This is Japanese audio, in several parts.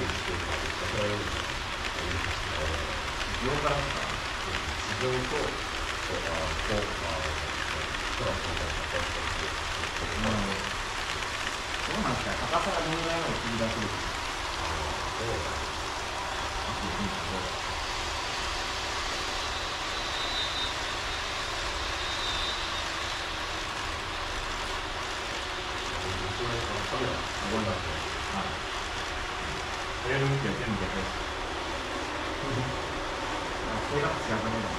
にしてるかって桜よりも地上からですか？ 地上と空の方がどうなんですか、高さがどのぐらいまで切り出せるか。 そうだね。カメラ思います。はい。早めに見て全部やります。それが仕方ないです。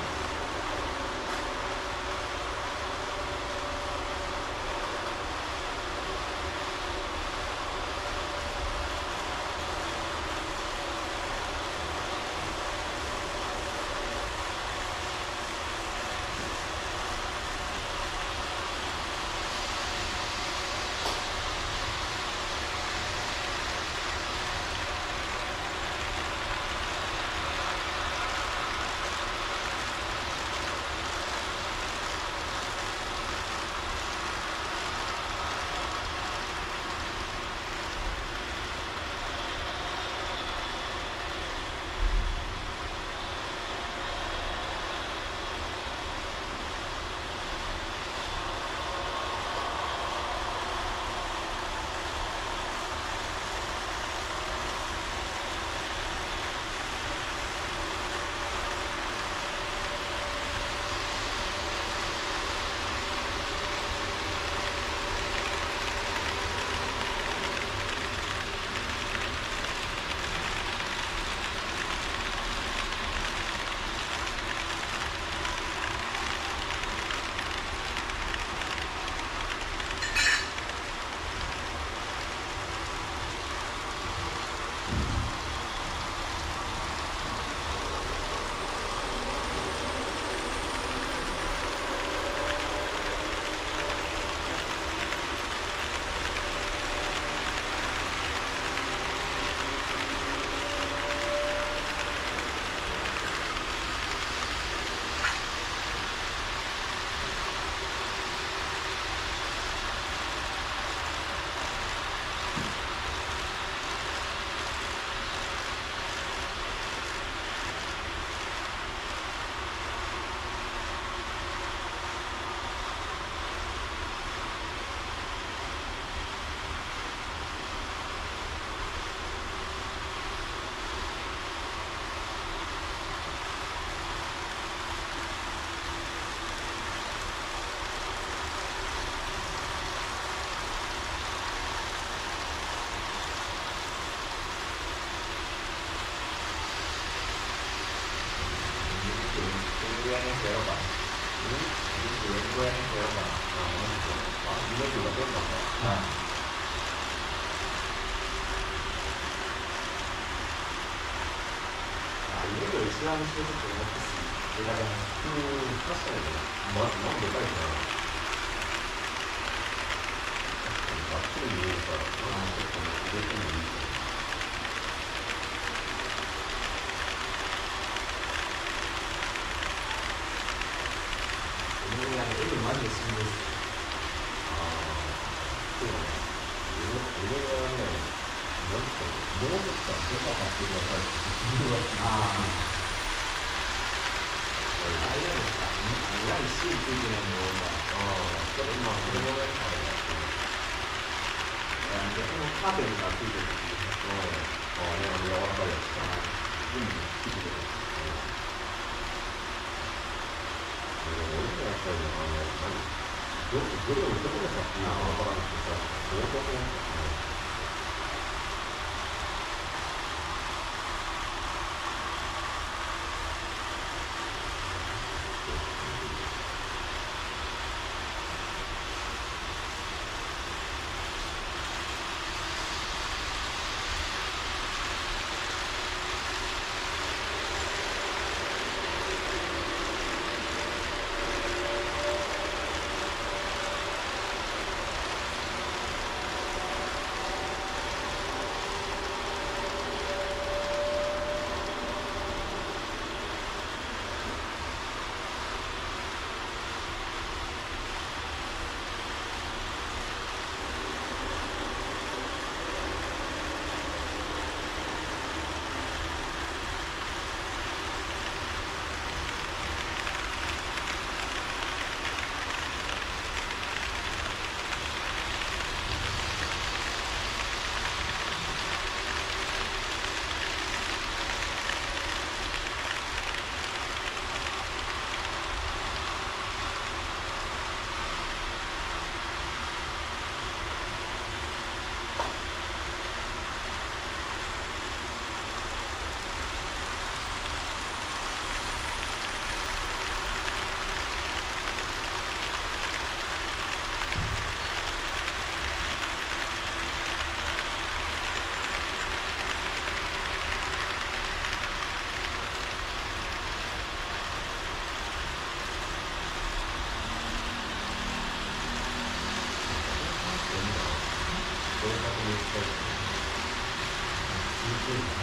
一覧にしてると思ってすぎる。確かにね。なんでかいな。ばっちり見えるから、ちょっと入れてもいいかな。 絵マジでしんどいです。 そうだね。俺はね、なんかもうちょっと手間かけてくださいって言われて。あれですか、裏にシールついてないのが、ちょっと今これもね、 逆にカーテンがついてるんですよ。 柔らかいやつか。 ついてる。 俺もやっぱりどれをどこで買っていいかわからなくてさ、相当困ったね。 そう。